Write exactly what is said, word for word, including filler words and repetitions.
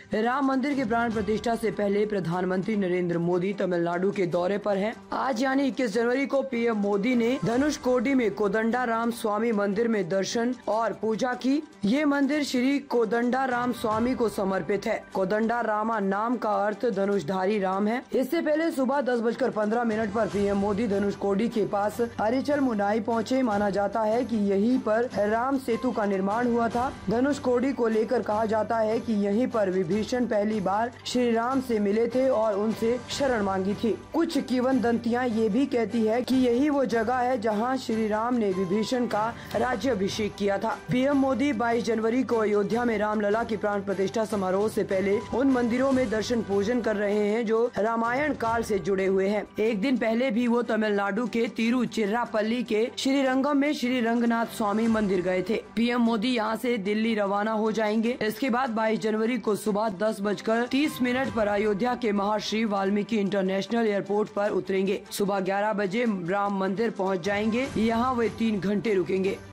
राम मंदिर के प्राण प्रतिष्ठा से पहले प्रधानमंत्री नरेंद्र मोदी तमिलनाडु के दौरे पर हैं। आज यानी इक्कीस जनवरी को पीएम मोदी ने धनुषकोडी में कोदंडाराम स्वामी मंदिर में दर्शन और पूजा की। ये मंदिर श्री कोदंडाराम स्वामी को समर्पित है। कोदंडारामा नाम का अर्थ धनुषधारी राम है। इससे पहले सुबह दस बजकर पंद्रह मिनट पर पीएम मोदी धनुषकोडी के पास अरिचल मुनाई पहुँचे। माना जाता है कि यहीं पर राम सेतु का निर्माण हुआ था। धनुषकोडी को लेकर कहा जाता है कि यहीं पर विभीषण पहली बार श्री राम से मिले थे और उनसे शरण मांगी थी। कुछ किंवदंतियां ये भी कहती है कि यही वो जगह है जहां श्री राम ने विभीषण का राज्याभिषेक किया था। पीएम मोदी बाईस जनवरी को अयोध्या में रामलला की प्राण प्रतिष्ठा समारोह से पहले उन मंदिरों में दर्शन पूजन कर रहे हैं जो रामायण काल से जुड़े हुए हैं। एक दिन पहले भी वो तमिलनाडु के तिरुचिरापल्ली के श्रीरंगम में श्री रंगनाथ स्वामी मंदिर गए थे। पीएम मोदी यहाँ से दिल्ली रवाना हो जाएंगे। इसके बाद बाईस जनवरी को सुबह दस बजकर तीस मिनट पर अयोध्या के महर्षि वाल्मीकि इंटरनेशनल एयरपोर्ट पर उतरेंगे। सुबह ग्यारह बजे राम मंदिर पहुँच जाएंगे। यहाँ वे तीन घंटे रुकेंगे।